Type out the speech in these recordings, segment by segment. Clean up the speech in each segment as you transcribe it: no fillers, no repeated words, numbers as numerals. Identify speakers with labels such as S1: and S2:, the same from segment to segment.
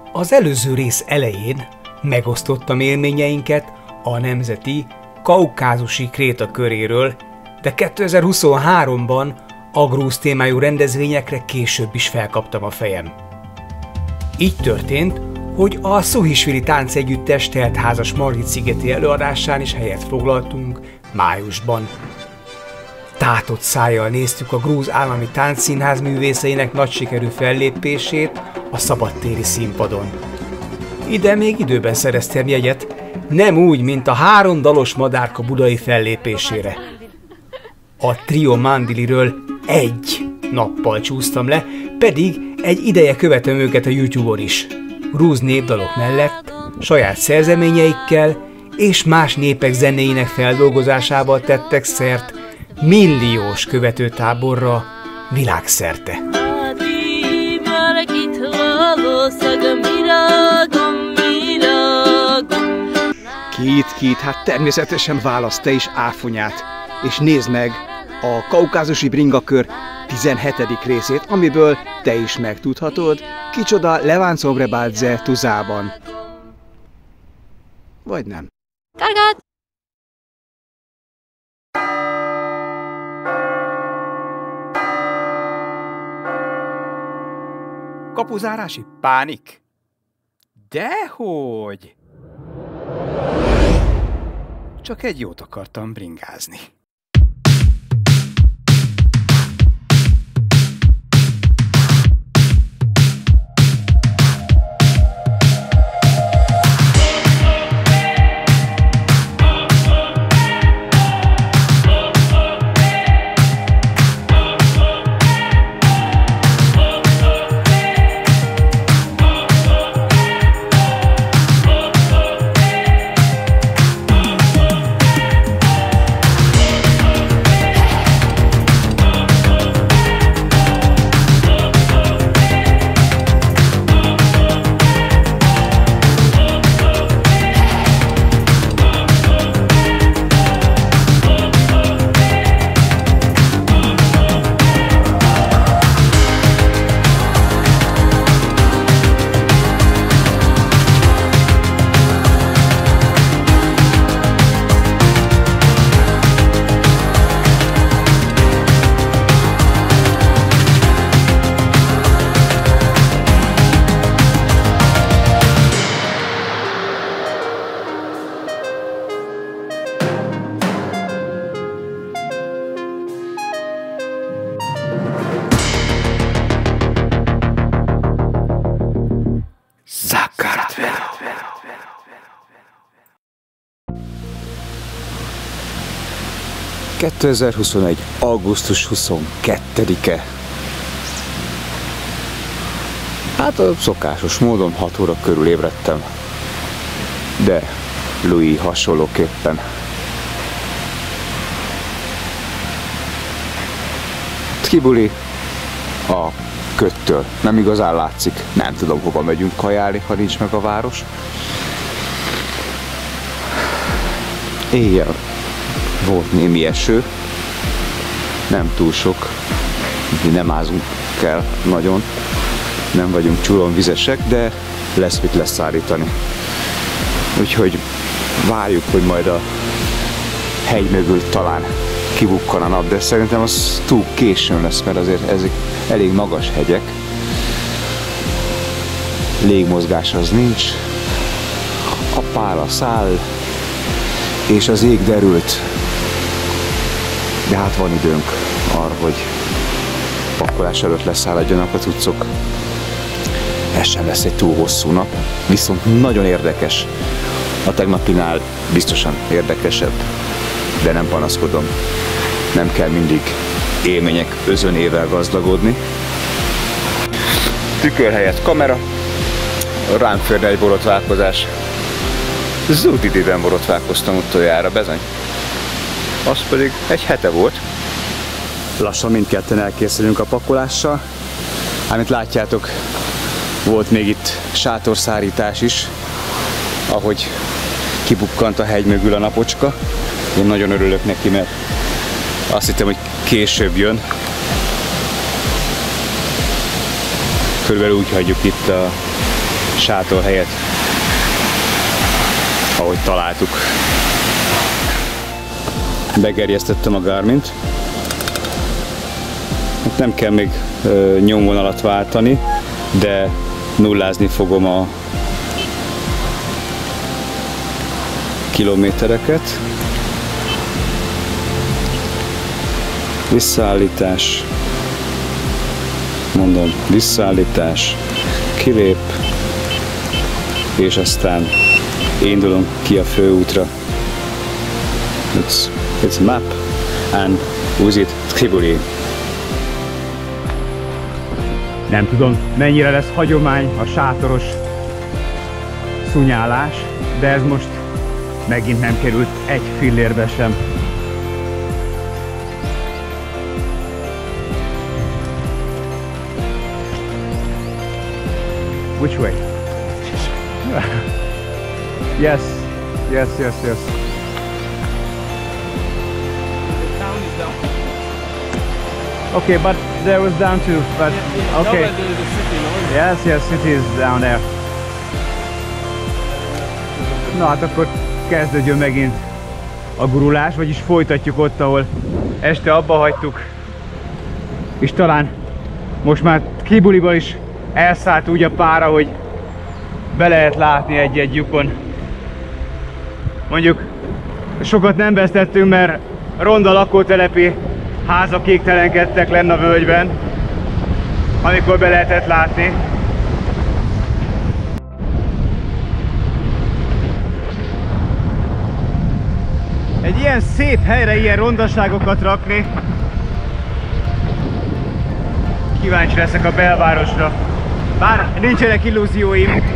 S1: Az előző rész elején megosztottam élményeinket a nemzeti kaukázusi krétaköréről, de 2023-ban a grúz témájú rendezvényekre később is felkaptam a fejem. Így történt, hogy a Szuhisvili táncegyüttes teltházas Margit-szigeti előadásán is helyet foglaltunk májusban. Tátott szájjal néztük a Grúz Állami Táncszínház művészeinek nagy sikerű fellépését a szabadtéri színpadon. Ide még időben szereztem jegyet, nem úgy, mint a 3 dalos madárka budai fellépésére. A Trio Mandiliről 1 nappal csúsztam le, pedig egy ideje követem őket a YouTube-on is. Grúz népdalok mellett saját szerzeményeikkel és más népek zenéinek feldolgozásával tettek szert milliós követőtáborra világszerte.
S2: Kit, hát természetesen választ te is áfonyát, és nézd meg a kaukázusi bringakör 17. részét, amiből te is megtudhatod, kicsoda Leván Cobrebadze Tuzában. Vagy nem.
S3: Kargat!
S2: Kapuzárási pánik? Dehogy! Csak egy jót akartam bringázni. Sakartvelo. 2021. augusztus 22-e. Hát a szokásos módon 6 óra körül ébredtem. De Louis hasonlóképpen. Kibuli a köttől. Nem igazán látszik. Nem tudom, hova megyünk kajálni, ha nincs meg a város. Éjjel volt némi eső. Nem túl sok. Nem ázunk el nagyon. Nem vagyunk csúlonvizesek, de lesz mit leszállítani. Úgyhogy várjuk, hogy majd a hegy mögül talán kibukkan a nap, de szerintem az túl későn lesz, mert azért ezek elég magas hegyek. Légmozgás az nincs, a pála száll, és az ég derült. De hát van időnk arra, hogy pakolás előtt leszállodjanak a cuccok. Ez sem lesz egy túl hosszú nap, viszont nagyon érdekes. A tegnapinál biztosan érdekesebb, de nem panaszkodom. Nem kell mindig élmények özönével gazdagodni. Tükör helyett kamera, rám férne egy borotválkozás. Zúdidében borotválkoztam utoljára, bezony. Az pedig egy hete volt. Lassan mindketten elkészülünk a pakolással. Amit látjátok, volt még itt sátorszárítás is, ahogy kibukkant a hegy mögül a napocska. Én nagyon örülök neki, mert azt hittem, hogy később jön. Körülbelül úgy hagyjuk itt a sátorhelyet, ahogy találtuk. Begerjesztettem a Garmint. Nem kell még nyomvonalat váltani, de nullázni fogom a kilométereket. Visszaállítás, mondom, visszaállítás, kilép, és aztán indulunk ki a főútra. It's a map and visit Tribuli.
S3: Nem tudom, mennyire lesz hagyomány a sátoros szunyálás, de ez most megint nem került egy fillérbe sem. Which way? Yes, yes, yes, yes. Okay, but there was down too, but okay. Yes, yes, city is down there. Na hát akkor kezdődjön megint a gurulás, vagyis folytatjuk ott, ahol este abba hagytuk. És talán most már Tribuliba is elszállt úgy a pára, hogy be lehet látni egy-egy lyukon. Mondjuk sokat nem vesztettünk, mert ronda lakótelepi házak égtelenkedtek lenne a völgyben, amikor be lehetett látni. Egy ilyen szép helyre ilyen rondaságokat rakni, kíváncsi leszek a belvárosra. Bár nincsenek illúzióim.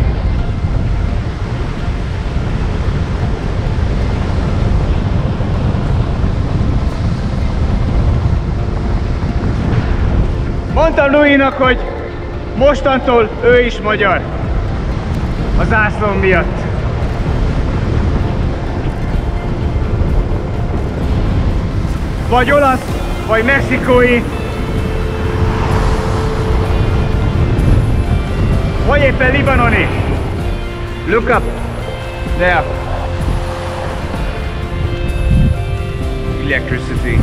S3: Mondtam Louis-nak, hogy mostantól ő is magyar. A zászlóm miatt. Vagy olasz, vagy mexikói, vagy éppen libanoni. Look up there. Electricity.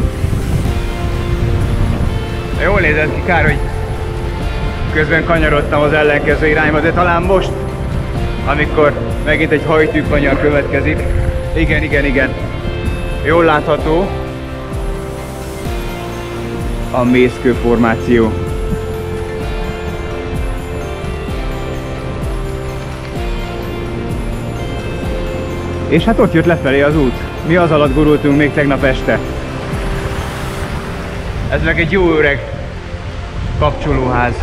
S3: Jól nézett ki, kár, hogy közben kanyarodtam az ellenkező irányba, de talán most, amikor megint egy hajtűkanyar következik. Igen, igen, igen. Jól látható a mészkő formáció. És hát ott jött lefelé az út. Mi az alatt gurultunk még tegnap este. Ez meg egy jó öreg kapcsolóház.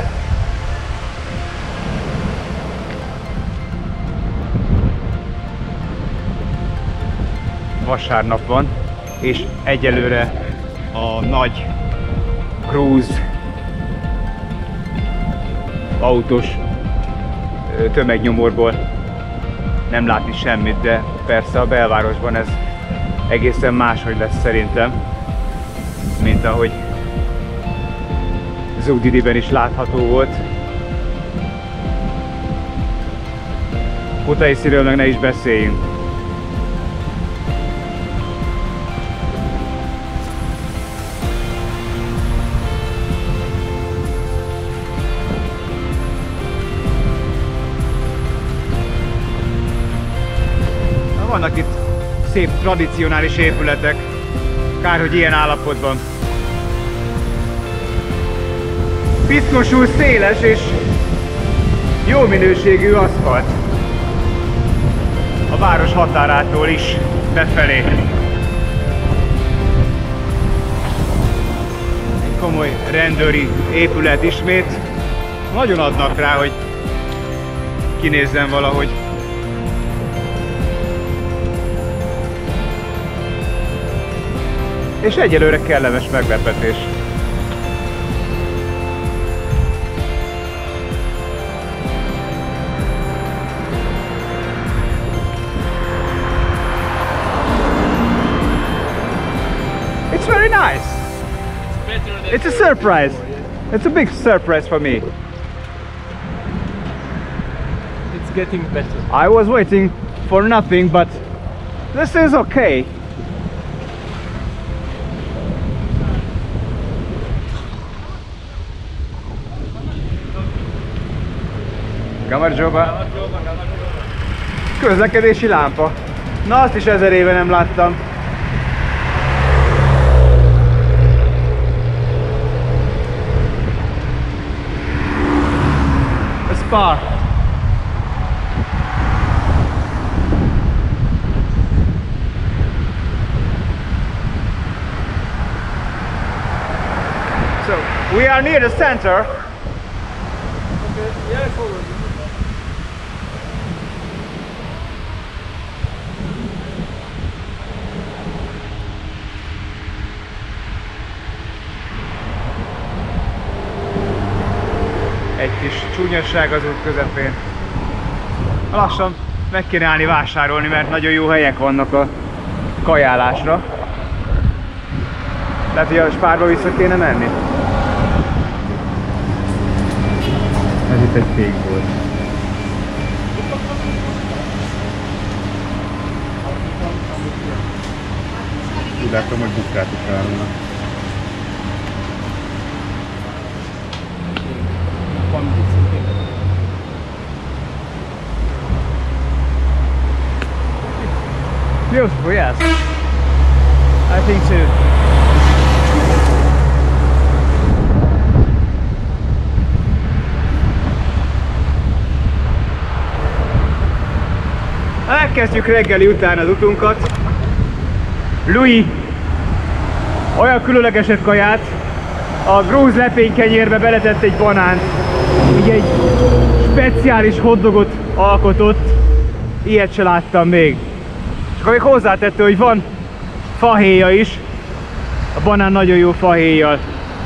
S3: Vasárnap van, és egyelőre a nagy cruise autós tömegnyomorból nem látni semmit, de persze a belvárosban ez egészen máshogy lesz szerintem, mint ahogy Zugdidiben is látható volt. Kutaisziről meg ne is beszéljünk. Vannak itt szép tradicionális épületek, kár, hogy ilyen állapotban. Piszkosul széles és jó minőségű aszfalt. A város határától is befelé. Egy komoly rendőri épület ismét. Nagyon adnak rá, hogy kinézzen valahogy. És egyelőre kellemes meglepetés. It's very nice. It's a surprise. It's a big surprise for me.
S4: It's getting better.
S3: I was waiting for nothing, but this is okay. Gamardzsóba. Közlekedési lámpa. Na, azt is 1000 éve nem láttam. A spa. So, we are near the center.
S4: Okay, yeah, forward.
S3: Egy kis csúnyosság az út közepén. Lassan meg kéne állni vásárolni, mert nagyon jó helyek vannak a kajálásra. Tehát, hogy a Spárba vissza kéne menni. Ez itt egy fék volt. Úgy látom, hogy bukkát is árulnak. Beautiful, yes. I think too. Elkezdjük reggeli után az utunkat. Louis olyan különlegeset kaját, a grúz lepénykenyérbe beletett egy banánt, így egy speciális hotdogot alkotott, ilyet se láttam még. És akkor még hozzátette, hogy van fahéja is, a banán nagyon jó fahéjjal.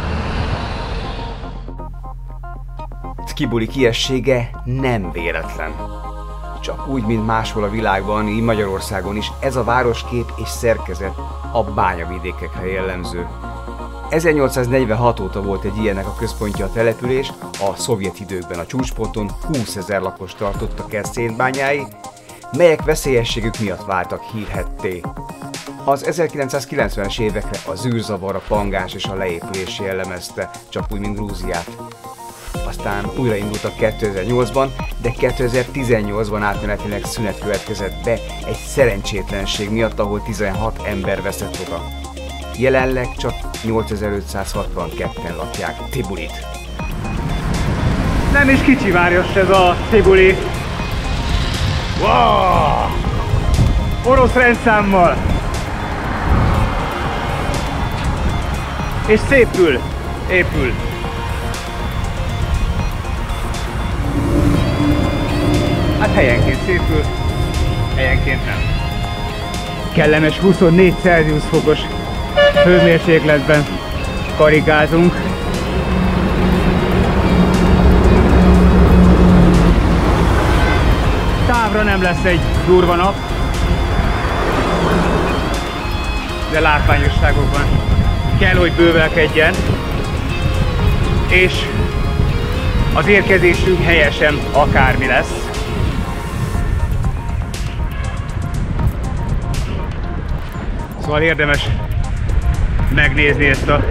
S1: Tbilisi kiessége nem véletlen. Csak úgy, mint máshol a világban, így Magyarországon is, ez a városkép és szerkezet a bányavidékekre jellemző. 1846 óta volt egy ilyennek a központja a település, a szovjet időkben a csúcsponton 20 000 lakos tartottak el szénbányái, melyek veszélyességük miatt váltak hírhedté. Az 1990-es évekre a zűrzavar, a pangás és a leépülés jellemezte, csak úgy, mint Grúziát. Aztán újraindultak 2008-ban, de 2018-ban átmenetileg szünet következett be egy szerencsétlenség miatt, ahol 16 ember veszett oda. Jelenleg csak 8562-en lakják Tbilit.
S3: Nem is kicsi város ez a Tbilisi. Wow! Orosz rendszámmal. És szépül, épül. Hát helyenként szépül, helyenként nem. Kellemes 24 Celsius fokos hőmérsékletben karikázunk. Távra nem lesz egy durva nap, de látványosságokban kell, hogy bővelkedjen, és az érkezésünk helyesen akármi lesz. Szóval érdemes megnézni ezt a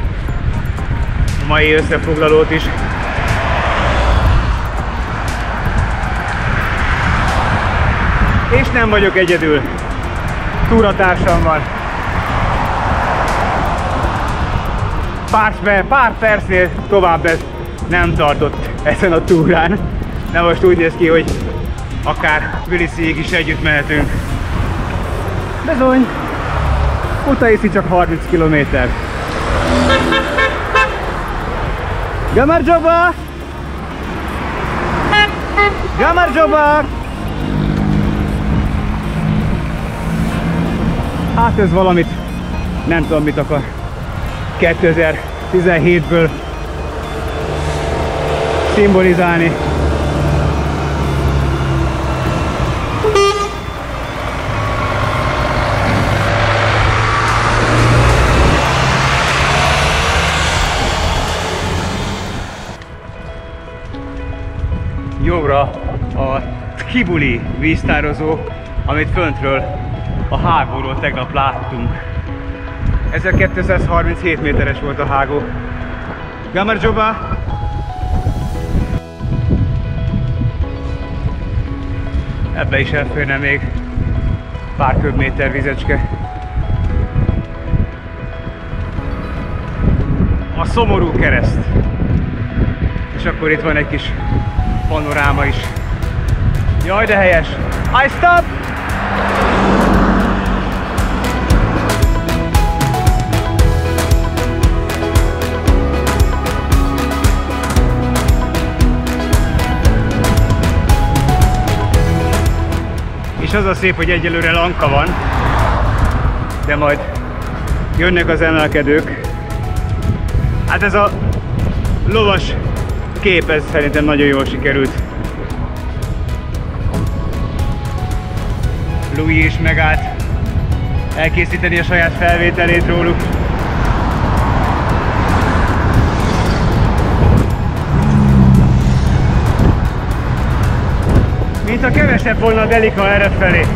S3: mai összefoglalót is. És nem vagyok egyedül, túratársam van. Pár percnél tovább ez nem tartott ezen a túrán. De most úgy néz ki, hogy akár Tbilisiig is együtt mehetünk. Bizony! Kutaisi csak 30 km. Gamardzsóba! Gamardzsóba! Hát ez valamit, nem tudom mit akar 2017-ből szimbolizálni. Jobbra a Kibuli víztározó, amit föntről a hágóról tegnap láttunk. 1237 méteres volt a hágó. Gamar Joba! Ebbe is elférne még pár köbméter vizecske. A szomorú kereszt. És akkor itt van egy kis panoráma is. Jaj, de helyes! I stop! És az a szép, hogy egyelőre lanka van, de majd jönnek az emelkedők. Hát ez a lovas kép, ez szerintem nagyon jól sikerült. Louis is megállt elkészíteni a saját felvételét róluk. Mint a kevesebb volna a delika errefelé.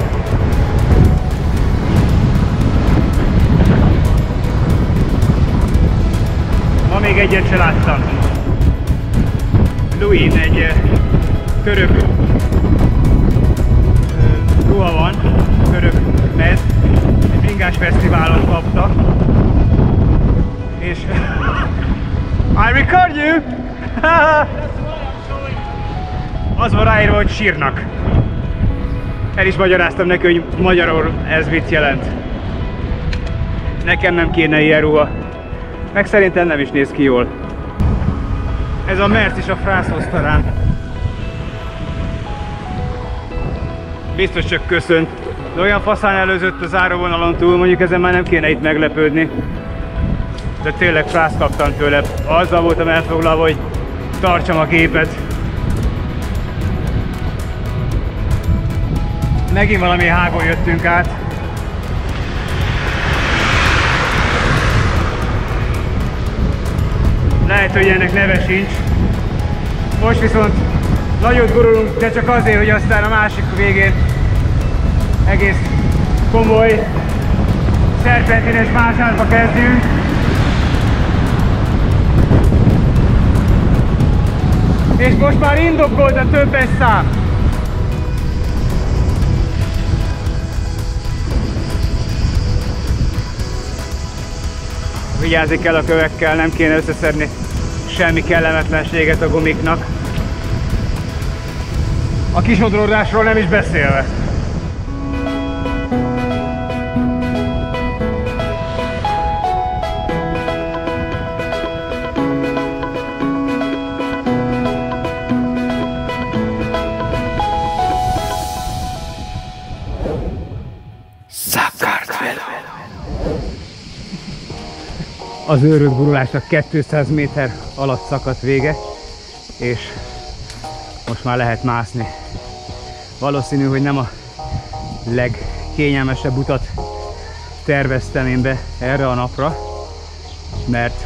S3: Ma még egyet se láttam. Louis egy török ruha van, török mez, egy bringás fesztiválon kapta. És I record you! Az van ráírva, hogy sírnak. El is magyaráztam neki, hogy magyarul ez mit jelent. Nekem nem kéne ilyen ruha. Meg szerintem nem is néz ki jól. Ez a Merc is a frászhoz talán. Biztos csak köszönt. De olyan faszán előzött a záróvonalon túl, mondjuk ezen már nem kéne itt meglepődni. De tényleg frász kaptam tőle. Azzal voltam elfoglalva, hogy tartsam a képet. Megint valami hágon jöttünk át. Lehet, hogy ennek neve sincs. Most viszont nagyot gurulunk, de csak azért, hogy aztán a másik végén egész komoly szerpentines mászásba kezdjünk. És most már indokolt a többes szám. Vigyázni kell a kövekkel, nem kéne összeszedni semmi kellemetlenséget a gumiknak. A kisodródásról nem is beszélve. Az őrült gurulásnak 200 méter alatt szakadt vége, és most már lehet mászni. Valószínű, hogy nem a legkényelmesebb utat terveztem én be erre a napra, mert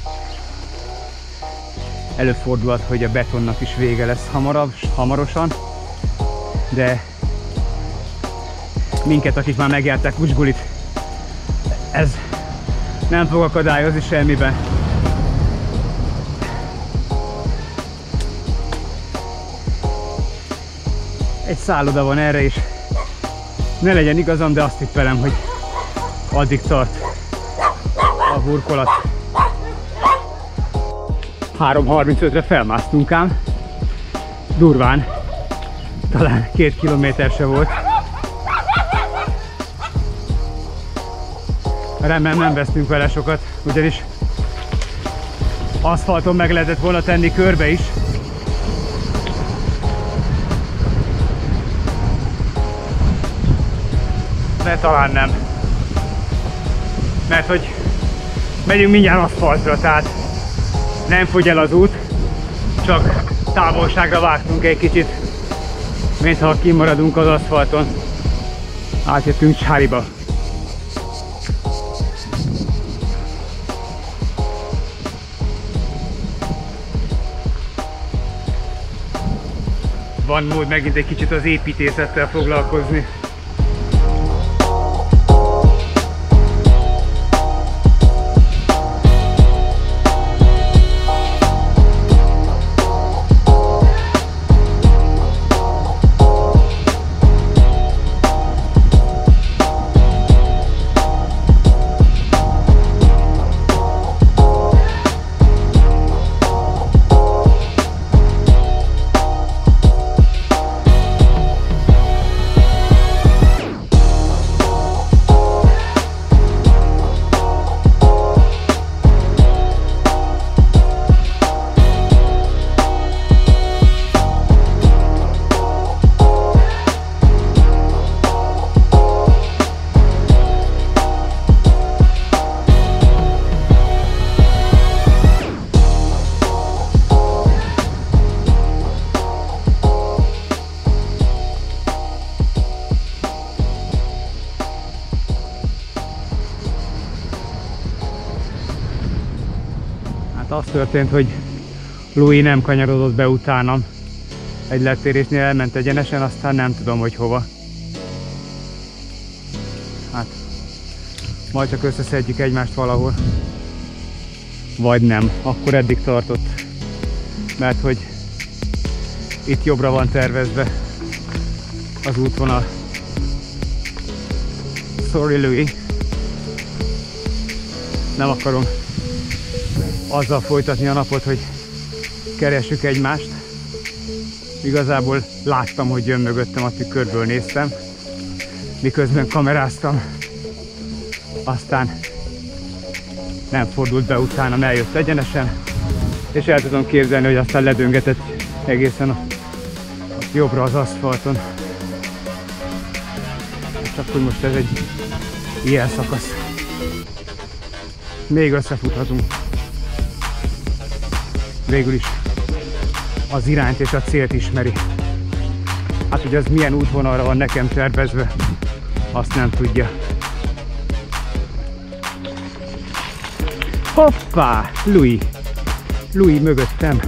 S3: előfordulhat, hogy a betonnak is vége lesz hamarosan, de minket, akik már megjárták Ucsgulit, ez nem fog akadályozni semmiben. Egy szálloda van erre is. Ne legyen igazam, de azt tippelem, hogy addig tart a burkolat. 3:35-re felmásztunk ám. Durván. Talán 2 kilométer se volt. Remélem nem vesztünk vele sokat, ugyanis aszfalton meg lehetett volna tenni körbe is. De talán nem. Mert hogy megyünk mindjárt aszfaltra, tehát nem fogy el az út, csak távolságra vágtunk egy kicsit, mintha kimaradunk az aszfalton. Átjöttünk Csáriba. van mód megint egy kicsit az építészettel foglalkozni. Az történt, hogy Louis nem kanyarodott be utánam. Egy letérésnél elment egyenesen, aztán nem tudom, hogy hova. Hát, majd csak összeszedjük egymást valahol. Vagy nem, akkor eddig tartott. Mert hogy itt jobbra van tervezve az útvonal. Sorry, Louis. Nem akarom azzal folytatni a napot, hogy keressük egymást. Igazából láttam, hogy jön mögöttem, a tükörből néztem, miközben kameráztam. Aztán nem fordult be utánam, eljött egyenesen, és el tudom képzelni, hogy aztán ledöngetett egészen a jobbra az aszfalton. Csak hogy most ez egy ilyen szakasz. Még összefuthatunk. Végül is az irányt és a célt ismeri. Hát, hogy az milyen útvonalra van nekem tervezve, azt nem tudja. Hoppá! Louis! Louis mögöttem!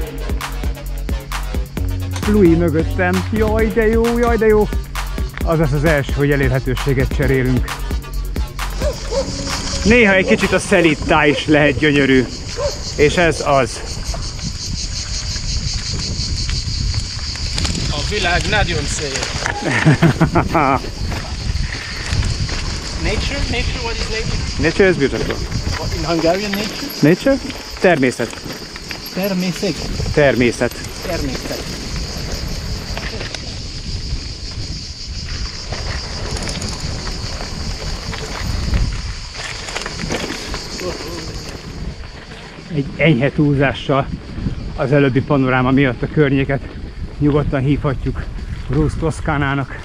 S3: Louis mögöttem! Jaj, de jó, jaj, de jó! Az lesz az első, hogy elérhetőséget cserélünk. Néha egy kicsit a szelídtáj is lehet gyönyörű. És ez az.
S4: A világ nagyon szép. Nature? Nature? What is nature?
S3: Nature is beautiful.
S4: What, in Hungarian nature?
S3: Nature? Természet.
S4: Természet.
S3: Természet.
S4: Természet.
S3: Egy enyhe túlzással az előbbi panoráma miatt a környéket nyugodtan hívhatjuk Rus Toszkánának.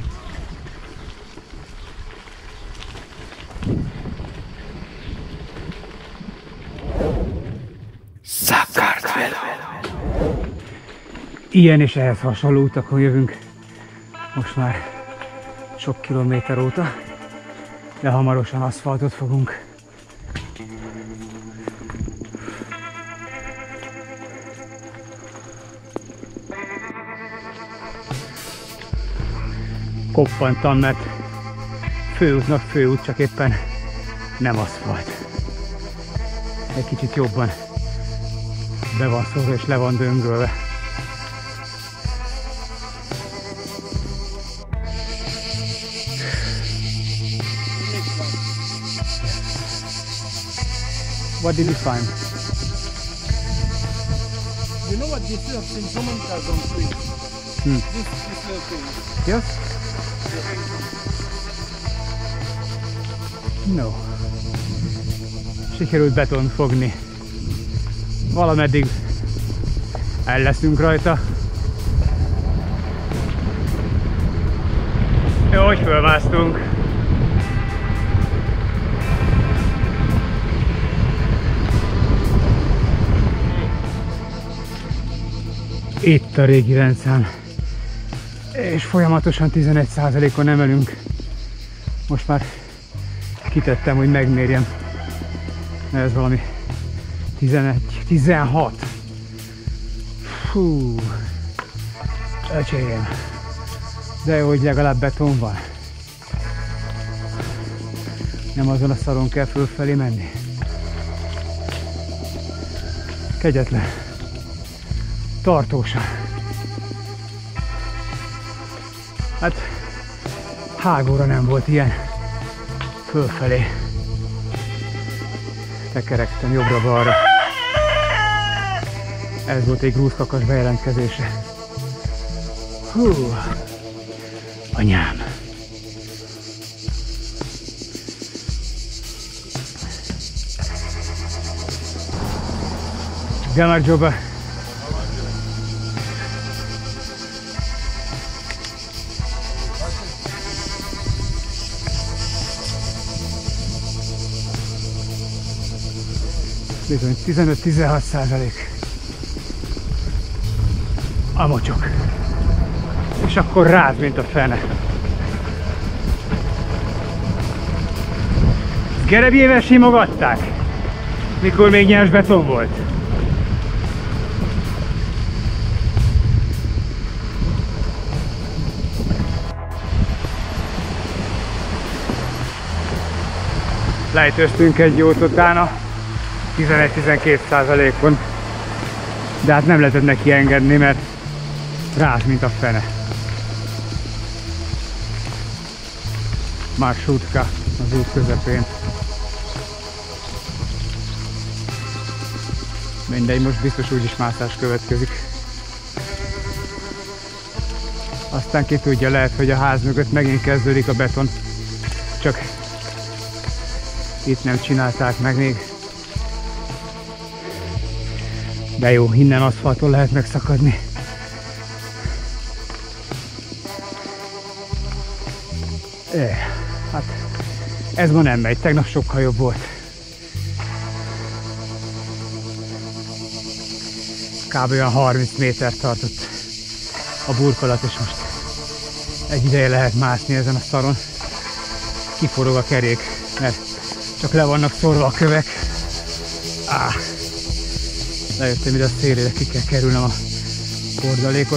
S3: Ilyen és ehhez hasonló utakon jövünk most már sok kilométer óta, de hamarosan aszfaltot fogunk. Koppantam, mert főútnak főút, csak éppen nem aszfalt. Egy kicsit jobban be van szórva és le van döngölve. What did you find?
S4: You know what this is? I've seen so many cars on the street. This little thing.
S3: Yes? No. Sikerült betont fogni. Valameddig el leszünk rajta. Jó, hogy fölmásztunk. Itt a régi rendszám. És folyamatosan 11%-on emelünk. Most már kitettem, hogy megmérjem. Ez valami 11, 16. Fú. Öcsém. De jó, hogy legalább beton van. Nem azon a szaron kell fölfelé menni. Kegyetlen. Tartósan. Hát hágóra nem volt ilyen. Fölfelé. Tekerektem jobbra-balra. Ez volt egy grúzkakas bejelentkezése. Hú, anyám. Gamardzsoba. Bizony 15-16%. A mocsok. És akkor ráz, mint a fene. Gerebjével simogatták, mikor még nyers beton volt. Lejtőztünk egy jót utána, 11-12%-on, de hát nem lehetett neki engedni, mert ráz, mint a fene. Marsutka az út közepén. Mindegy, most biztos úgyis mászás következik. Aztán ki tudja, lehet, hogy a ház mögött megint kezdődik a beton. Csak itt nem csinálták meg még. De jó, innen aszfalton lehet megszakadni. Hát ez ma nem megy, tegnap sokkal jobb volt. Kb. Olyan 30 méter tartott a burkolat, és most egy ideje lehet mászni ezen a szaron. Kiforog a kerék, mert csak le vannak szorva a kövek. Lejöttem ide a szélére, ki kell kerülnem a kordalékot.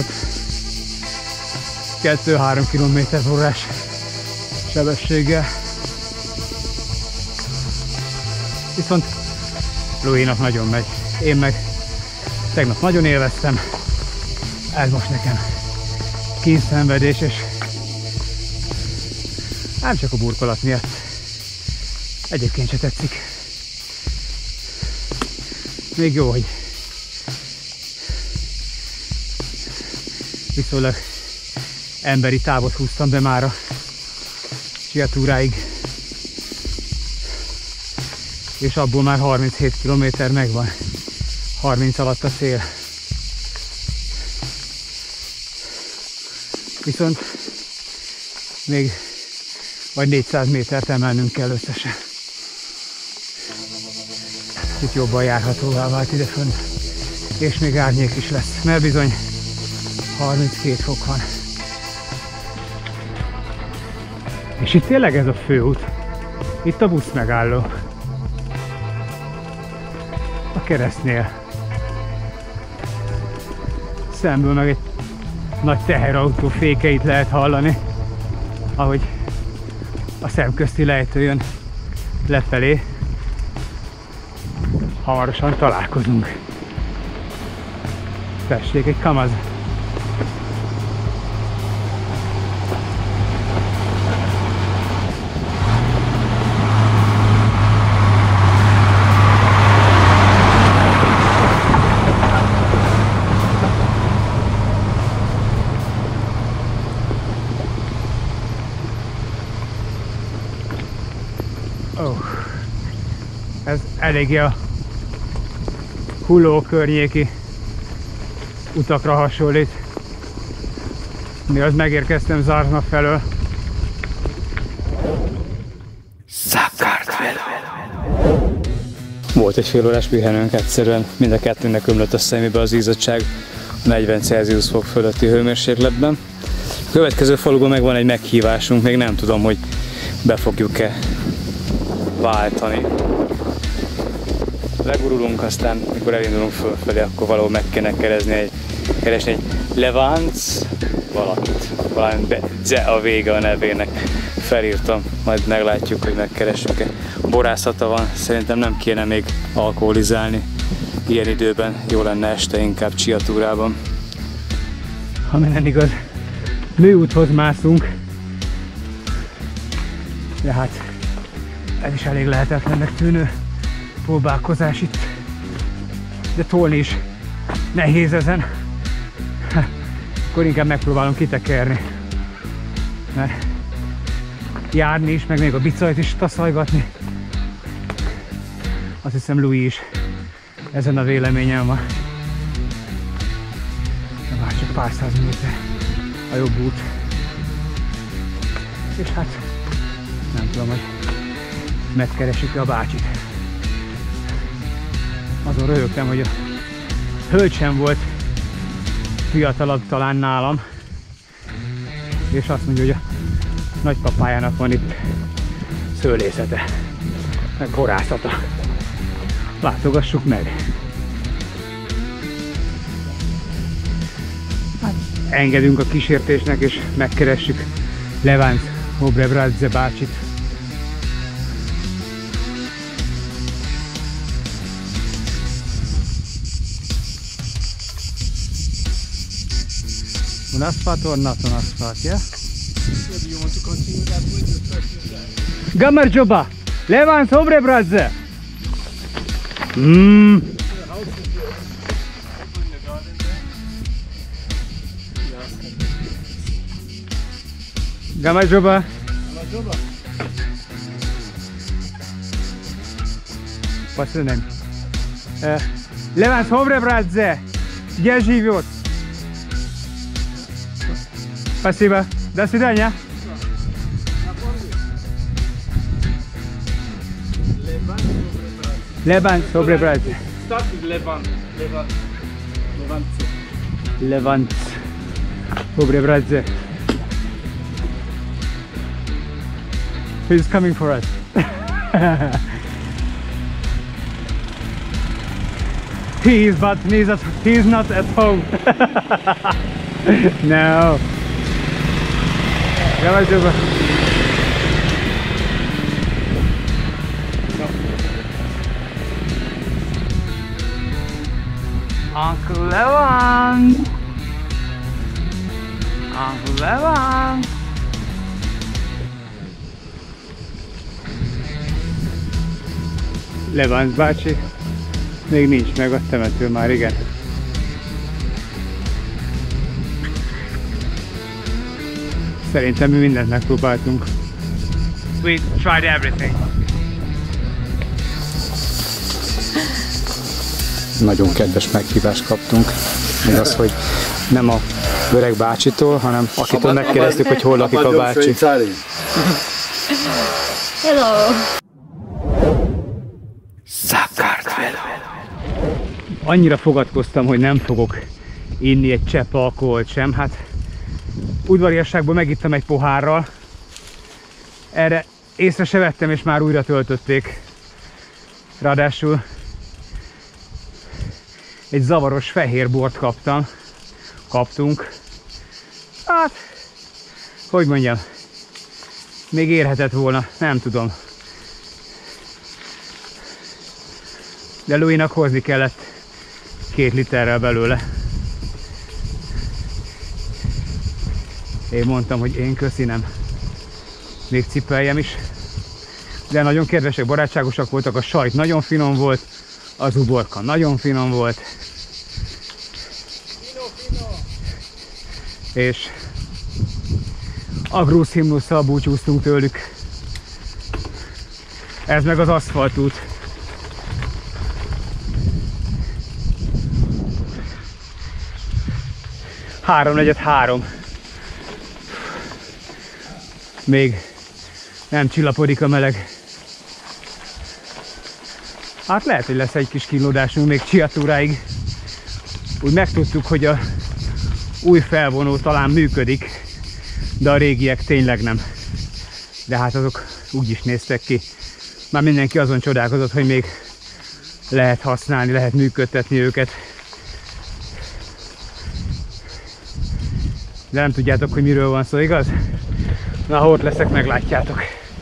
S3: 2-3 km/h sebességgel. Viszont Louis-nak nagyon megy. Én meg tegnap nagyon élveztem. Ez most nekem kínszenvedés, és nem csak a burkolat miatt. Egyébként se tetszik. Még jó, hogy viszonylag emberi távot húztam be már a siatúráig, és abból már 37 km megvan, 30 alatt a cél. Viszont még vagy 400 métert emelnünk kell összesen. Itt jobban járhatóvá vált idefönn, és még árnyék is lesz, mert bizony 32 fok van. És itt tényleg ez a főút. Itt a busz megálló. A keresztnél. Szemből meg egy nagy teherautó fékeit lehet hallani, ahogy a szemközti lejtő jön lefelé. Hamarosan találkozunk. Tessék, egy kamaz. Ez eléggé a Huló környéki utakra hasonlít. Miatt megérkeztem Zarzna felől. Volt egy fél órás pihenőnk, egyszerűen mind a kettőnek ömlött a szemébe az izzadság a 40 Celsius fok fölötti hőmérsékletben. A következő faluban meg van egy meghívásunk, még nem tudom, hogy be fogjuk-e váltani. Legurulunk, aztán mikor elindulunk fölfelé, akkor valahol meg kéne kerezni egy
S5: keresni egy Levance valakit. Valami Ze a vége a nevének. Felírtam, majd meglátjuk, hogy megkeressünk-e. Borászata van, szerintem nem kéne még alkoholizálni ilyen időben, jó lenne este inkább csiatúrában.
S3: Ha nem igaz, műúthoz mászunk, de hát ez is elég lehetetlennek tűnő próbálkozás itt, de tolni is nehéz ezen. Akkor inkább megpróbálom kitekerni, mert járni is, meg még a bicajt is taszajgatni. Azt hiszem Louis is ezen a véleményen van. De már csak pár száz méter a jobb út. És hát nem tudom, hogy megkeresik-e a bácsit. Azon röhögtem, hogy a hölgy sem volt fiatalabb talán nálam, és azt mondja, hogy a nagypapájának van itt szőlészete, meg borászata. Látogassuk meg! Hát, engedünk a kísértésnek, és megkeressük Levance Obrebradze bácsit. Un asfalt or not on asfalt, yeah?
S4: Do you want to continue that way? The first is that.
S3: Gamarjoba! Levance Obrebradze! Gamarjoba! What's the name? Levance Obrebradze! Где живет? Спасибо. До свидания. Levance Obrebradze.
S4: Start with Levance.
S3: Levance Obrebradze. He's coming for us. He is, but he's not at home. No. Gamarjoba. Uncle Levance! Uncle Levance! Levance bácsi még nincs meg a temető már, igen. Szerintem mi mindent megpróbáltunk. We tried everything.
S5: Nagyon kedves meghívást kaptunk. Még az, hogy nem a öreg bácsitól, hanem akitől megkérdeztük, hogy hol lakik a bácsi.
S6: Hello!
S3: Annyira fogadkoztam, hogy nem fogok inni egy csepp alkoholt sem. Hát udvariasságból megittem egy pohárral. Erre észre se vettem, és már újra töltötték. Ráadásul egy zavaros fehér bort kaptunk. Hát, hogy mondjam, még érhetett volna, nem tudom. De Louisnak hozni kellett 2 literrel belőle. Én mondtam, hogy én köszi, nem. Még cipeljem is. De nagyon kedvesek, barátságosak voltak, a sajt nagyon finom volt, az uborka nagyon finom volt. És a grúz himnusszal búcsúztunk tőlük. Ez meg az aszfaltút. Háromnegyed 3. Még nem csillapodik a meleg. Hát lehet, hogy lesz egy kis kínlódásunk még Csiatúráig. Úgy megtudtuk, hogy a új felvonó talán működik, de a régiek tényleg nem. De hát azok úgy is néztek ki. Már mindenki azon csodálkozott, hogy még lehet használni, lehet működtetni őket. De nem tudjátok, hogy miről van szó, igaz? Na, ha ott leszek, meglátjátok.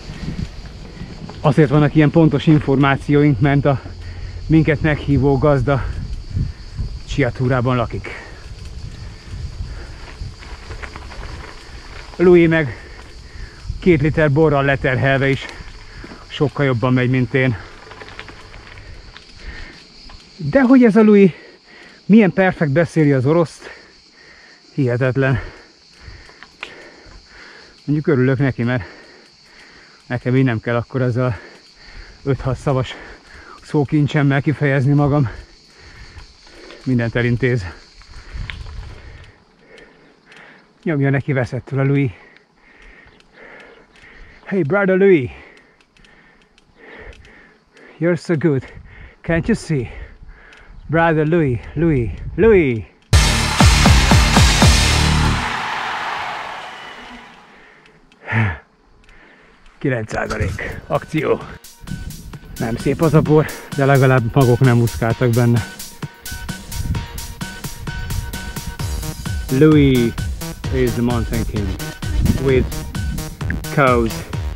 S3: Azért vannak ilyen pontos információink, mert a minket meghívó gazda Csiatúrában lakik. Louis meg 2 liter borral leterhelve is sokkal jobban megy, mint én. De hogy ez a Louis milyen perfekt beszéli az oroszt, hihetetlen. Mondjuk örülök neki, mert nekem így nem kell akkor ezzel 5-6 szavas szókincsemmel kifejezni magam. Mindent elintéz. Nyomja neki veszettül a Louis. Hey brother Louis, you're so good. Can't you see? Brother Louis, Louis, Louis. Akció. Nem szép az a bor, de legalább magok nem úszkáltak benne. Louis is the mountain king with cows.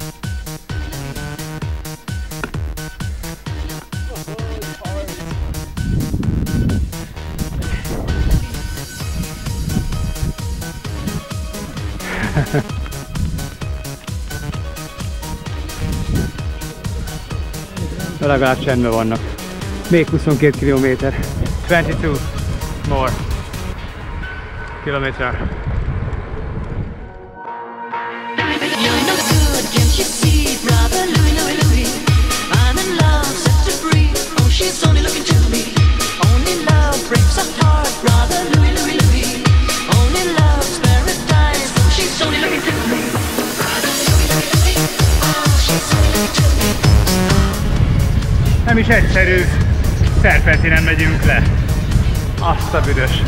S3: De legalább csendben vannak. Még 22 kilométer. 22 more kilométer. Nem is egyszerű, Szerpentinen megyünk le. Azt a büdös.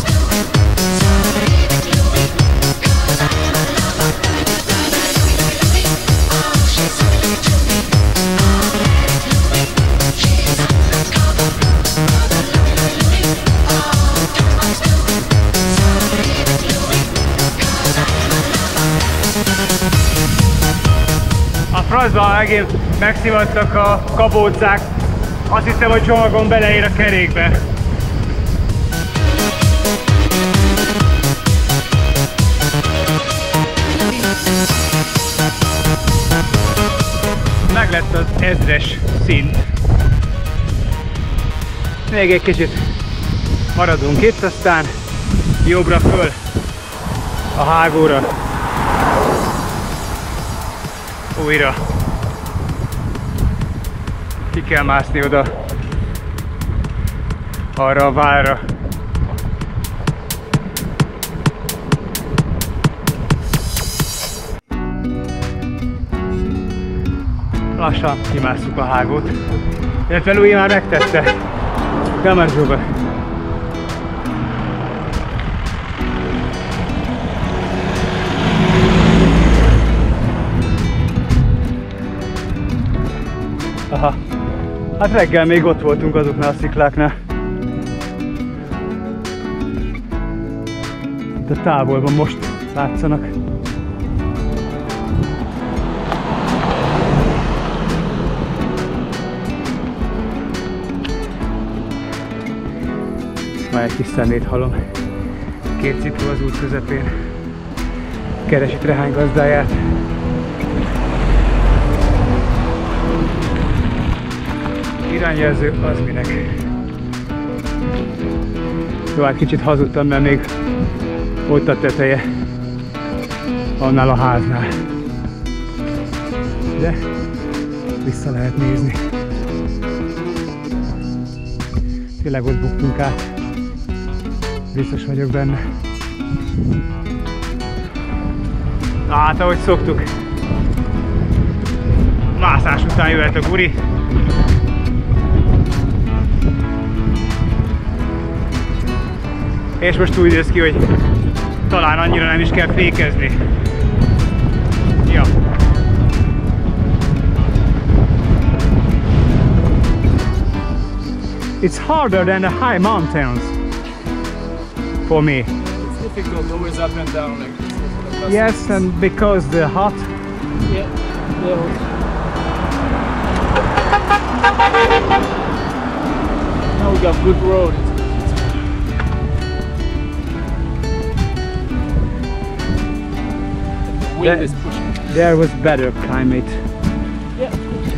S3: A francban megint megszivattak a kabócák. Azt hiszem, hogy csomagom beleér a kerékbe. Meglett az 1000-es szint. Még egy kicsit maradunk itt, aztán jobbra föl a hágóra. Újra. Ki kell mászni oda, arra a várra. Lassan kimásszuk a hágót. Illetve Louis már megtette. Come on, Zsuba. Aha. Hát reggel még ott voltunk azoknál a szikláknál. De távolban most látszanak. Már egy kis szemét halom. 2 cipő az út közepén. Keresi Trehány gazdáját. Irányjelző az minek. Jó, hát kicsit hazudtam, mert még ott a teteje annál a háznál. De vissza lehet nézni. Tényleg ott buktunk át. Biztos vagyok benne. Hát ahogy szoktuk, mászás után jöhet a guri. És most úgy néz ki, hogy talán annyira nem is kell fékezni. Ja. It's harder than the high mountains for me.
S4: It's difficult always up and down like this.
S3: Yes, and because the hot.
S4: Yeah. Now we got good road. The wind is pushing.
S3: There was better climate.
S4: Yeah.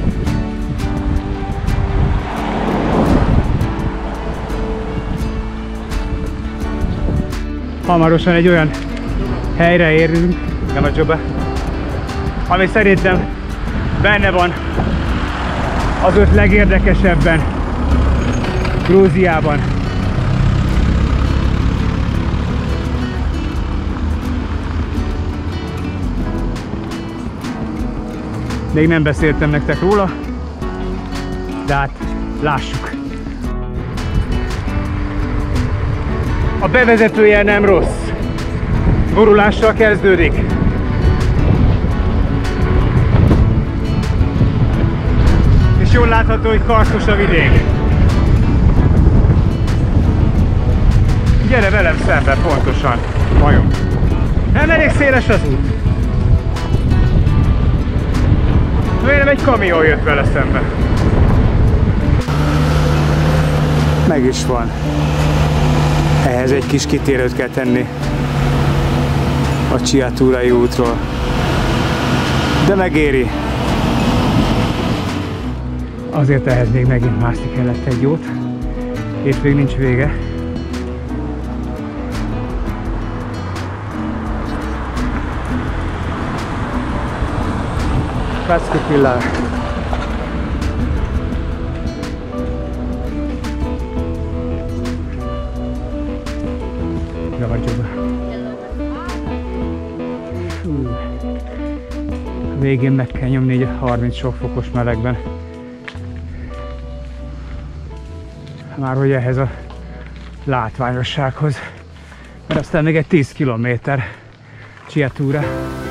S3: Hamarosan egy olyan helyre érünk, nem a Dzsobe, ami szerintem benne van az 5 legérdekesebben Grúziában. Még nem beszéltem nektek róla, de hát lássuk. A bevezetője nem rossz. Gurulással kezdődik. És jól látható, hogy karsztos a vidék. Gyere velem szembe pontosan. Majom. Nem elég széles az út. Vélem egy kamion jött vele szembe. Meg is van. Ehhez egy kis kitérőt kell tenni a Csiatúrai útról. De megéri. Azért ehhez még megint mászni kellett egy jót. Itt még nincs vége. Packi pillár. A végén meg kell nyomni egy 30 sok fokos melegben. Már hogy ehhez a látványossághoz. Mert aztán még egy 10 kilométer Csiatúra.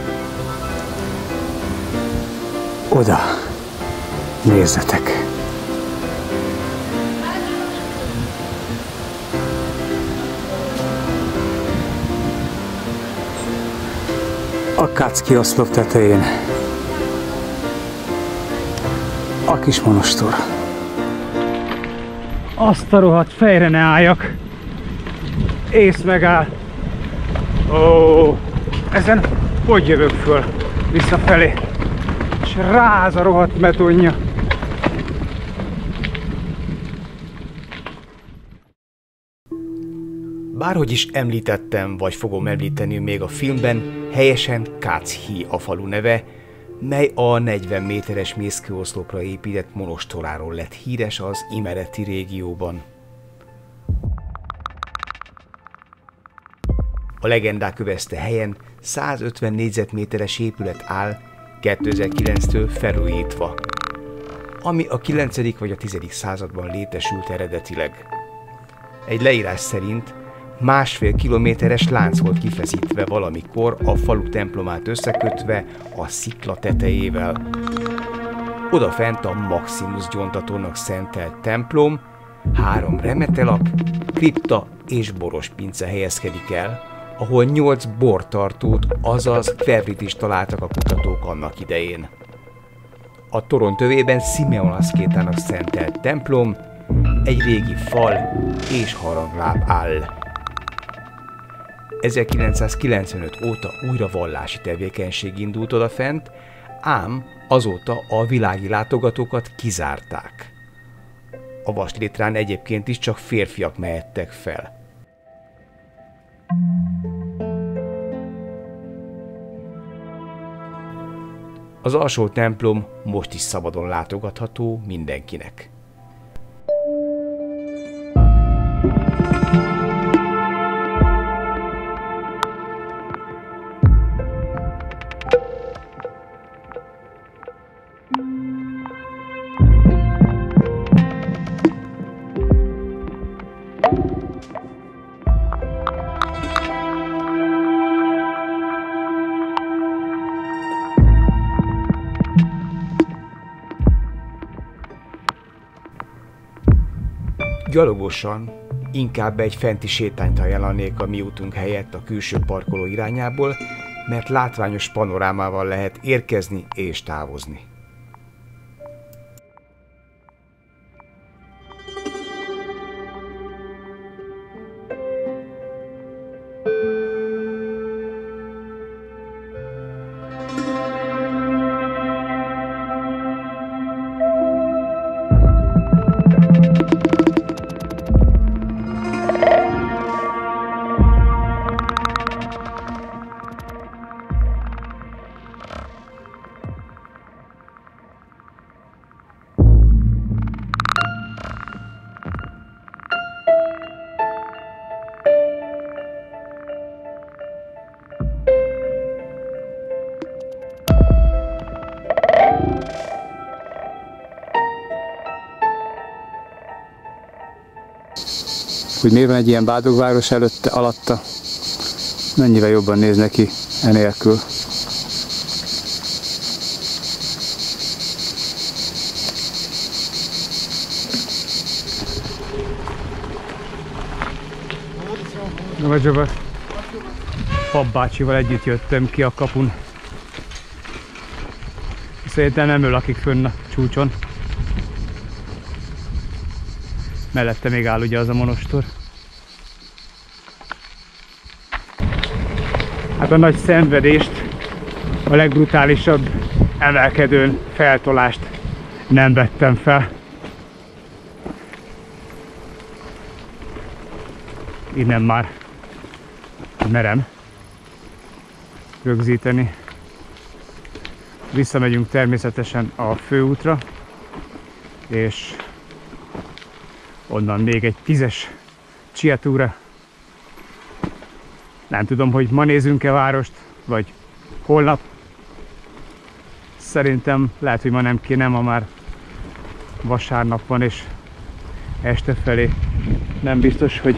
S3: Oda! Nézzetek! A Kacki oszlop tetején a kis monostor. Azt a rohadt fejre ne álljak! Ész megáll! Ó, ezen hogy jövök föl visszafelé? És ráz a rohadt betonja.
S1: Bárhogy is említettem, vagy fogom említeni még a filmben, helyesen Kácsi a falu neve, mely a 40 méteres mészkőoszlopra épített monostoráról lett híres az Imereti régióban. A legendák övezte helyen 150 négyzetméteres épület áll 2009-től felújítva, ami a 9. vagy a 10. században létesült eredetileg. Egy leírás szerint 1,5 kilométeres lánc volt kifeszítve valamikor a falu templomát összekötve a szikla tetejével. Odafent a Maximus gyóntatónak szentelt templom, 3 remetelap, kripta és borospince helyezkedik el, ahol 8 bortartót, azaz kvevrit is találtak a kutatók annak idején. A torony tövében Simeon aszkétának szentelt templom, egy régi fal és harangláb áll. 1995 óta újra vallási tevékenység indult odafent, ám azóta a világi látogatókat kizárták. A vaslétrán egyébként is csak férfiak mehettek fel. Az alsó templom most is szabadon látogatható mindenkinek. Gyalogosan
S2: inkább egy fenti sétányt ajánlanék a mi útunk helyett a külső parkoló irányából, mert látványos panorámával lehet érkezni és távozni.
S5: Hogy miért van egy ilyen bádogváros előtte, alatta, mennyivel jobban néz neki enélkül.
S3: Vagy Zsoba, Pappbácsival együtt jöttem ki a kapun. Szerintem nem ő lakik fönn a csúcson. Mellette még áll ugye az a monostor. Hát a nagy szenvedést, a legbrutálisabb emelkedőn feltolást nem vettem fel. Innen már merem rögzíteni. Visszamegyünk természetesen a főútra, és onnan még egy 10-es Chiatúra. Nem tudom, hogy ma nézünk-e várost, vagy holnap. Szerintem lehet, hogy ma nem kéne, ma már vasárnap van, és este felé nem biztos, hogy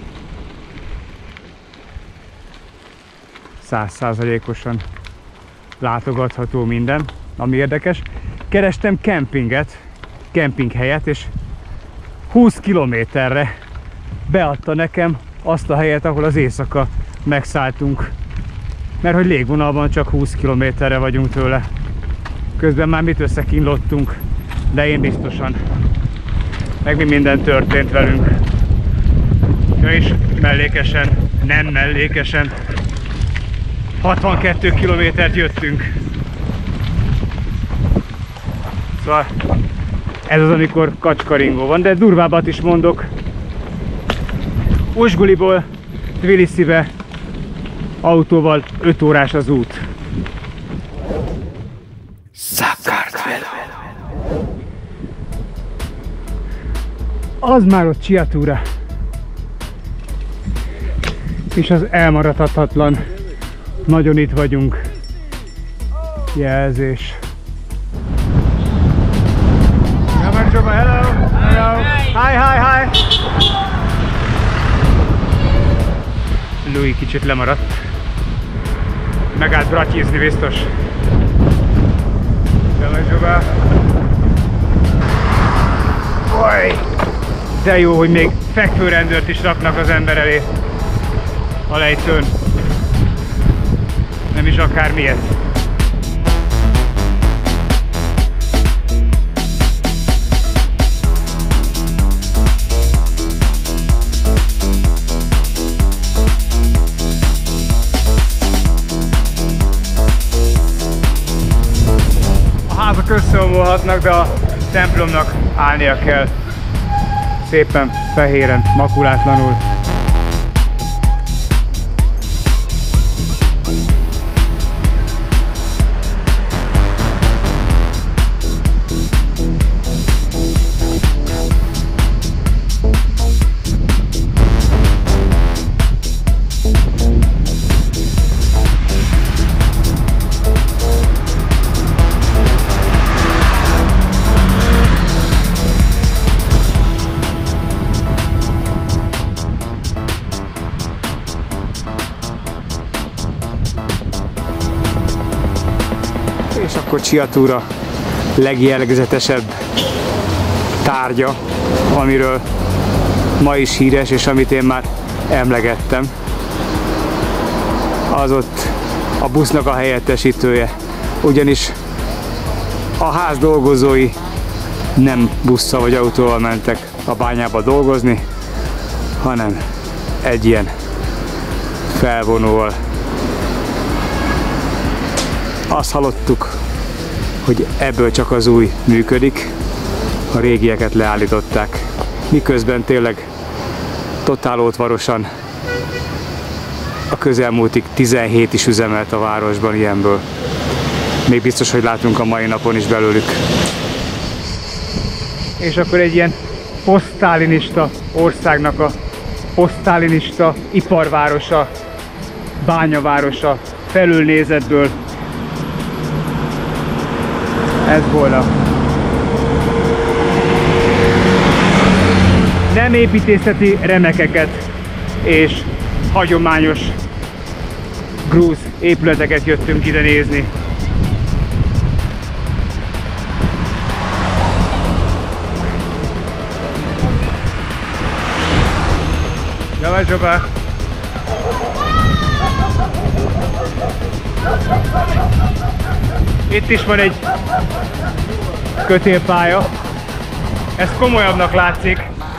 S3: 100%-osan látogatható minden, ami érdekes. Kerestem kempinghelyet, és 20 kilométerre beadta nekem azt a helyet, ahol az éjszaka megszálltunk. Mert hogy légvonalban csak 20 kilométerre vagyunk tőle. Közben már mit összekínlottunk, de én biztosan. Meg mi minden történt velünk. És mellékesen, nem mellékesen 62 kilométert jöttünk. Szóval ez az, amikor kacskaringó van, de durvábbat is mondok. Uzsguliból Tbilisibe autóval 5 órás az út.
S1: Sakartvelo.
S3: Az már ott Chiatúra. És az elmaradhatatlan. Nagyon itt vagyunk. Jelzés. Hello. Hello. Hi. Louis kicsit lemaradt. Megállt bratyizni biztos. Oly! De jó, hogy még fekvőrendőrt is raknak az ember elé a lejtőn. Nem is akármilyet. A házak összeomolhatnak, de a templomnak állnia kell. Szépen fehéren, makulátlanul. És akkor Chiatúra legjellegzetesebb tárgya, amiről
S5: ma is híres, és amit én már emlegettem, az ott a busznak a helyettesítője. Ugyanis a ház dolgozói nem busszal vagy autóval mentek a bányába dolgozni, hanem egy ilyen felvonóval. Azt hallottuk, hogy ebből csak az új működik, a régieket leállították, miközben tényleg totál ótvarosan a közelmúltig 17 is üzemelt a városban ilyenből. Még biztos, hogy látunk a mai napon is belőlük.
S3: És akkor egy ilyen posztsztálinista országnak a posztsztálinista iparvárosa, bányavárosa felülnézetből. Ez volna. Nem építészeti remekeket és hagyományos grúz épületeket jöttünk ide nézni. Давай, Zsoba! Itt is van egy kötélpálya. Ez komolyabbnak látszik.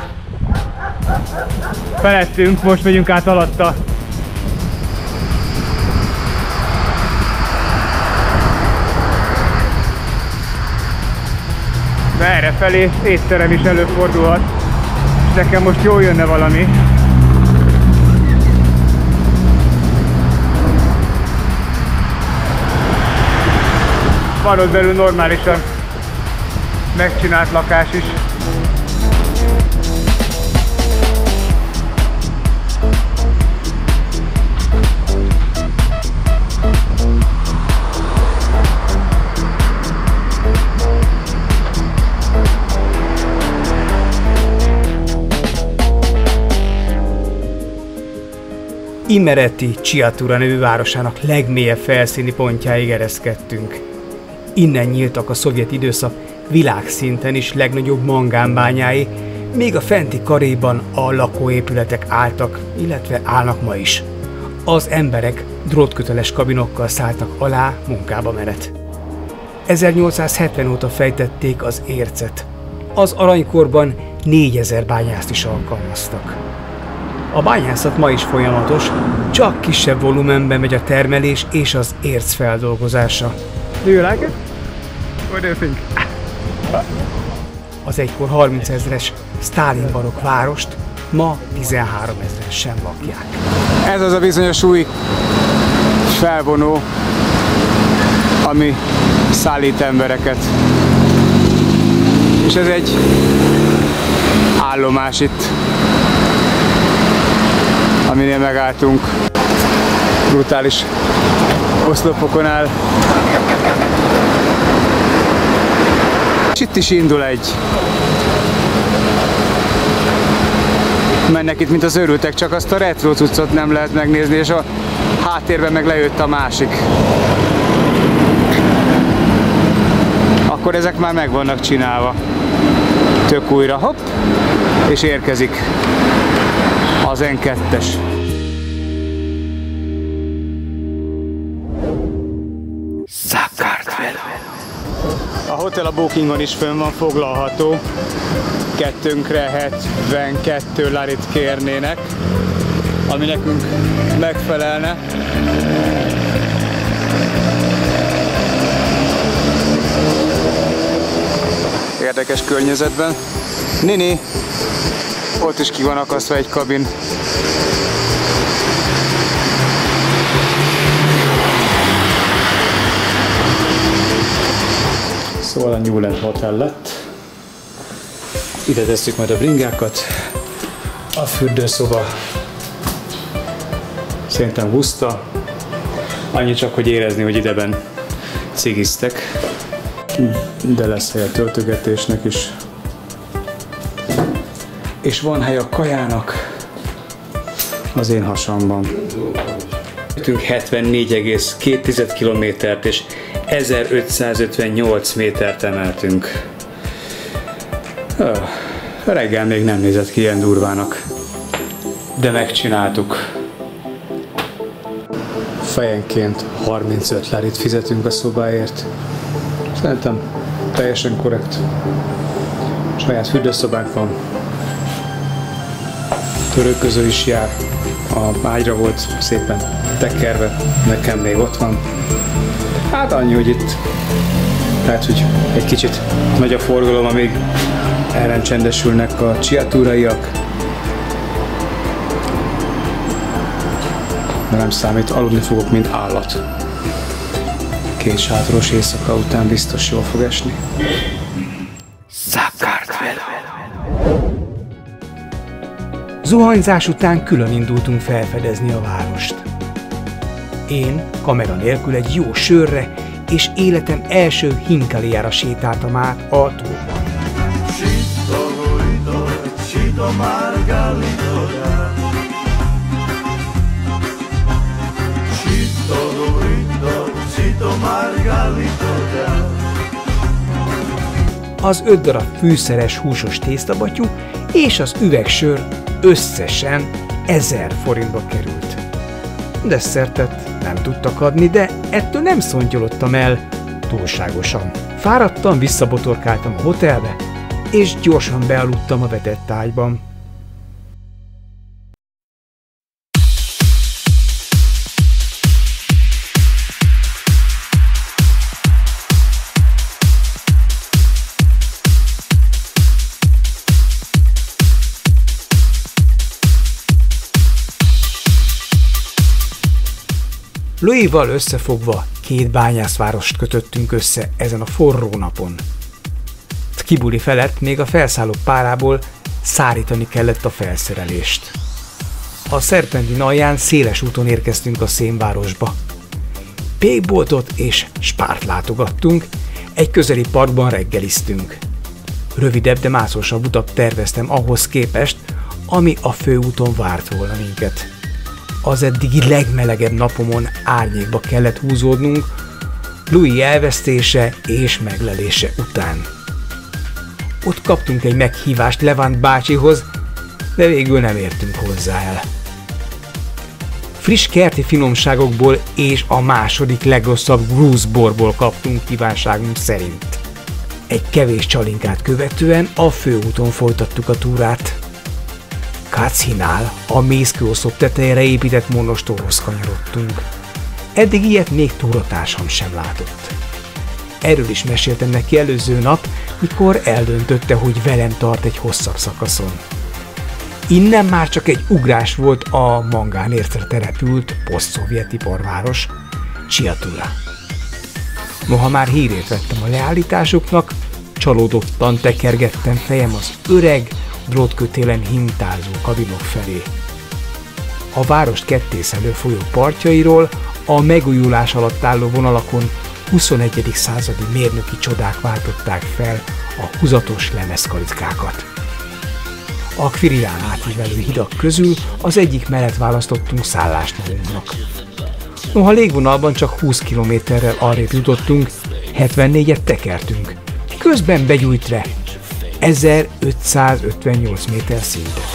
S3: Felettünk, most megyünk át alatta. De errefelé étterem is előfordulhat. És nekem most jól jönne valami. Van ott belül normálisan megcsinált lakás is.
S1: Imereti Csiatura nevű városának legmélyebb felszíni pontjáig ereszkedtünk. Innen nyíltak a szovjet időszak világszinten is legnagyobb mangánbányái, még a fenti karéban a lakóépületek álltak, illetve állnak ma is. Az emberek drótköteles kabinokkal szálltak alá munkába menet. 1870 óta fejtették az ércet. Az aranykorban 4000 bányászt is alkalmaztak. A bányászat ma is folyamatos, csak kisebb volumenben megy a termelés és az érc feldolgozása.
S3: Do you like it? What do you think?
S1: Az egykor 30 000-es Sztálin barokk várost ma 13 000-en sem lakják.
S5: Ez az a bizonyos új felvonó, ami szállít embereket. És ez egy állomás itt, aminél megálltunk. Brutális oszlopokon áll. És itt is indul egy. Mennek itt, mint az őrültek, csak azt a retro cuccot nem lehet megnézni, és a háttérben meg lejött a másik. Akkor ezek már meg vannak csinálva. Tök újra, hopp, és érkezik az N2-es. A hotel a Bookingon is fönn van foglalható. Kettőnkre 72 larit kérnének, ami nekünk megfelelne. Érdekes környezetben. Nini, ott is ki van akasztva egy kabin. Szóval a Newland Hotel lett. Ide tesszük majd a bringákat. A fürdőszoba szerintem puszta. Annyi csak, hogy érezni, hogy ideben cigiztek. De lesz hely a töltögetésnek is. És van hely a kajának az én hasamban. 74,2 kilométert és 1558 métert emeltünk. Reggel még nem nézett ki ilyen durvának, de megcsináltuk. Fejenként 35 lárit fizetünk a szobáért. Szerintem teljesen korrekt. Saját fürdőszobánk van. Törőköző is jár. A ágyra volt szépen tekerve, nekem még ott van. Hát annyi, hogy itt lehet, hogy egy kicsit nagy a forgalom, amíg elrencsendesülnek a csiatúraiak. De nem számít, aludni fogok, mint állat. 2 sátoros éjszaka után biztos jól fog esni.
S1: Zuhanyzás után külön indultunk felfedezni a várost. Én kamera nélkül egy jó sörre és életem első Hincaliára sétáltam át a tóban. Az 5 darab fűszeres húsos tésztabatyú és az üvegsör összesen 1000 forintba került. Desszertet nem tudtak adni, de ettől nem szontyolodtam el túlságosan. Fáradtan visszabotorkáltam a hotelbe, és gyorsan bealudtam a vetett ágyban. Louis-val összefogva 2 bányászvárost kötöttünk össze ezen a forró napon. Tbilisi felett még a felszálló párából szárítani kellett a felszerelést. A Szerpentin alján széles úton érkeztünk a szénvárosba. Pékboltot és spárt látogattunk, egy közeli parkban reggeliztünk. Rövidebb, de mászósabb utat terveztem ahhoz képest, ami a főúton várt volna minket. Az eddigi legmelegebb napomon árnyékba kellett húzódnunk, Louis elvesztése és meglelése után. Ott kaptunk egy meghívást Levant bácsihoz, de végül nem értünk hozzá el. Friss kerti finomságokból és a második legrosszabb grúzborból kaptunk kívánságunk szerint. Egy kevés csalinkát követően a főúton folytattuk a túrát. Kácinál a mészkőoszlop tetejére épített monostorhoz kanyarodtunk. Eddig ilyet még túratársam sem látott. Erről is meséltem neki előző nap, mikor eldöntötte, hogy velem tart egy hosszabb szakaszon. Innen már csak egy ugrás volt a Mangánércre települt poszt-szovjet iparváros, Csiatúra. Noha már hírét vettem a leállításoknak, csalódottan tekergettem fejem az öreg, drótkötélen hintázó kabinok felé. A várost kettészelő folyó partjairól a megújulás alatt álló vonalakon 21. századi mérnöki csodák váltották fel a húzatos lemezkalickákat. A Kvirilán átívelő hidak közül az egyik mellett választottunk szállást magunknak. Noha légvonalban csak 20 kilométerrel arrébb jutottunk, 74-et tekertünk, közben begyújtre 1558 méter szintet.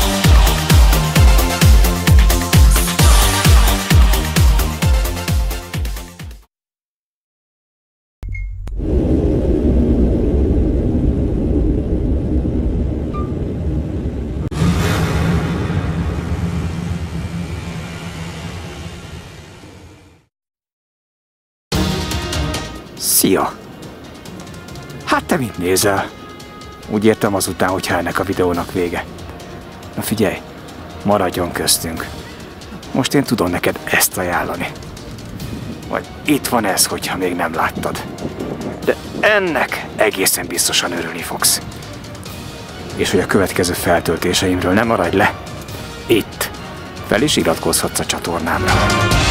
S2: Szia! Hát te mit nézel? Úgy értem azután, hogyha ennek a videónak vége. Na figyelj, maradjon köztünk. Most én tudom neked ezt ajánlani. Vagy itt van ez, hogyha még nem láttad. De ennek egészen biztosan örülni fogsz. És hogy a következő feltöltéseimről nem maradj le, itt fel is iratkozhatsz a csatornámra.